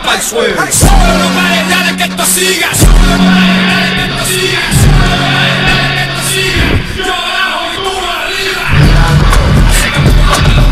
pa'l suelo. Súbelo, no pares, dale que esto siga. Súbelo, no pares, dale que esto siga. Súbelo, no pares, dale que esto siga. Yo abajo y tú arriba. Acércame tu pantalón.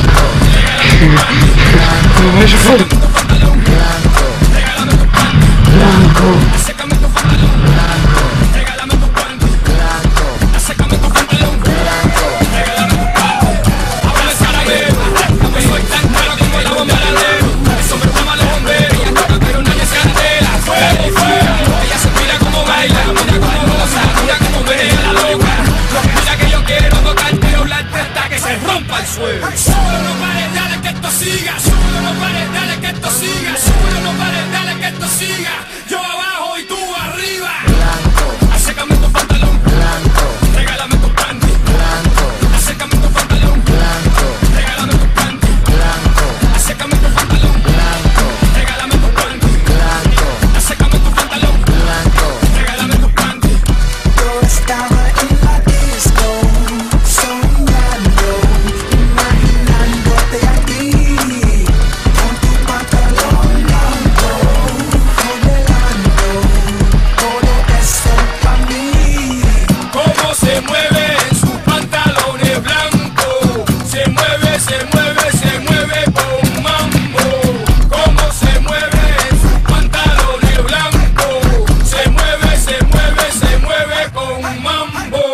Regálame tu pantalón. Regálame tu panty. Acércame tu pantalón. Regálame tu panty. Acércame tu pantalón. Regálame tu panty. Ahora el caramelo. No soy tan malo como la bomba de la leo. Eso me toma los bomberos. Ella toca pero nadie se candela. Fuego, fuego. Ella se mira como baila, mira como goza, mira como menea la loca. Mira que yo quiero tocarte y hablarte hasta que se rompa el suelo. Súbelo, no pares, dale que esto siga. Súbelo, no pares, dale que esto siga. Súbelo, no pares, dale que esto siga. Yo abajo y tú arriba. Acércame tu pantalón. Regálame tu panty. Acércame tu pantalón. Regálame tu panty. Acércame tu pantalón. Regálame tu panty. Acércame tu pantalón. Regálame tu panty. Yo estaba en la disco, soñando, imaginándote aquí, con tu pantalón blanco, modelando, todo eso pa' mí. Cómo se mueve en sus pantalones blancos. Se mueve, se mueve, se mueve con mambo. Cómo se mueve en sus pantalones blancos. Se mueve, se mueve, se mueve con mambo.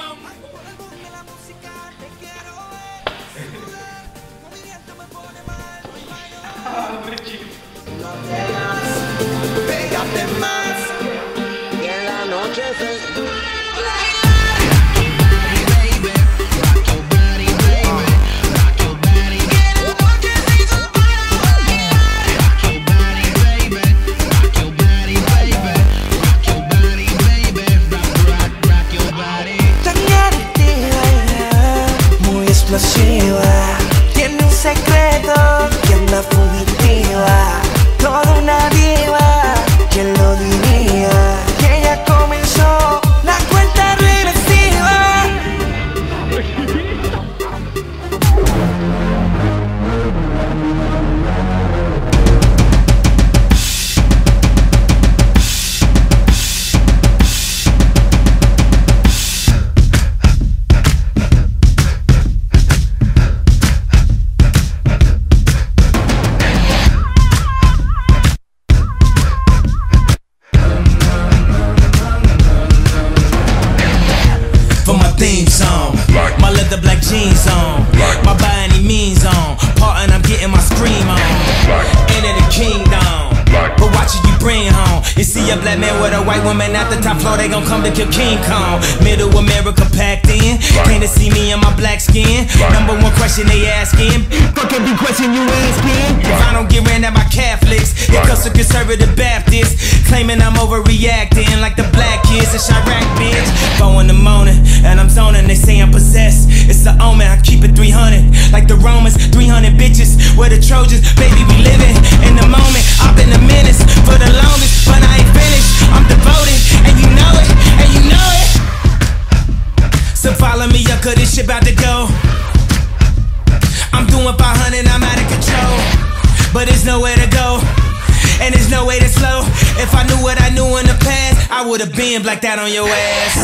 Pégate más, y en la noche se... Tan adictiva, muy explosiva. Tiene un secreto que anda fugitiva. Toda una diva, ¿quién lo diría? Que ella comenzó la cuenta regresiva. For my theme song, my leather black jeans on, my by any means on, part and I'm getting my scream on. Enter the kingdom, but watch it you bring home. You see a black man with a white woman at the top floor, they gon' come to kill King Kong. Middle America packed in, came to see me in my black skin. Number one question they asking, fuck every question you asking. If I don't get ran at by Catholics, it comes to conservative Baptists, claiming I'm overreacting like the black kids in Chirac, bitch. 4 in the morning, and I'm zoning, they say I'm possessed. It's the omen, I keep it 300, like the Romans, 300 bitches. We're the Trojans, baby, we living in the moment. I've been a menace for the longest, but I ain't finished. I'm devoted, and you know it, and you know it. So follow me up, cause this shit about to go. I'm doing 500, I'm out of control, but there's nowhere to go, and there's no way to slow. If I knew what I knew in the past, I would've been blacked out on your ass.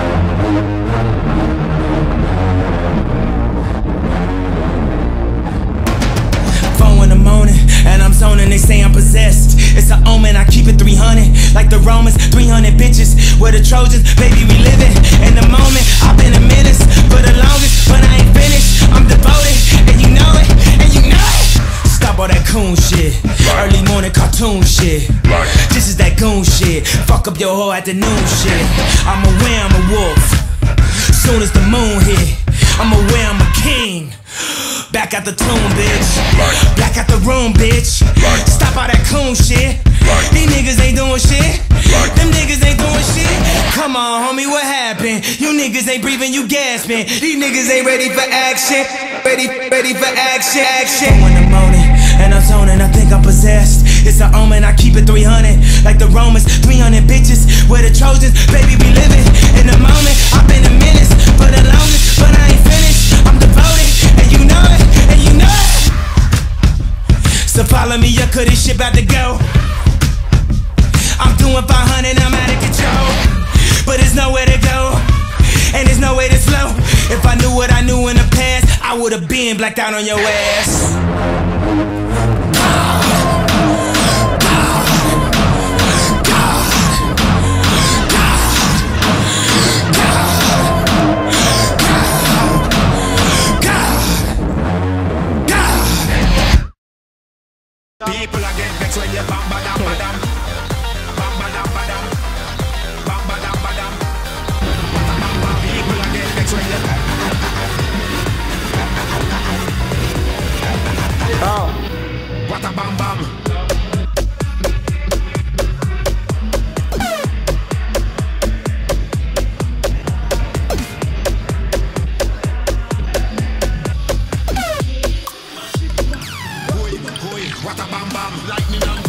4 in the morning, and I'm zoning, they say I'm possessed. It's an omen, I keep it 300, like the Romans, 300 bitches. We're the Trojans, baby, we living in the moment. I've been a menace for the longest, but I ain't finished. I'm devoted, and you know it, and you know it. Stop all that coon shit, early morning cartoon shit. This is that goon shit, fuck up your whole afternoon shit. I'm aware I'm a wolf, soon as the moon hit. I'm aware I'm a king. Back out the tomb, bitch. Back out the room, bitch. Stop all that coon shit. These niggas ain't doing shit. Them niggas ain't doing shit. Come on, homie, what happened? You niggas ain't breathing, you gasping. These niggas ain't ready for action. Ready for action. 4 in the morning, and I'm zoning, I think I'm possessed. It's an omen, I keep it 300, like the Romans, 300 bitches. We're the Trojans, baby, we living in the moment. I've been a menace for the longest, but I ain't finished. I'm devoted, and you know it, and you know it. So follow me up, 'cause this shit about to go. I'm doing 500, I'm out of control. But there's nowhere to go, and there's no way to slow. If I knew what I knew in the past, I would've been blacked out on your ass. People are get vexed when you bam badam badam, bam badam badam, bam badam badam. People are get vexed when you. Oh, what a bam bam. What a bam bam, lightning and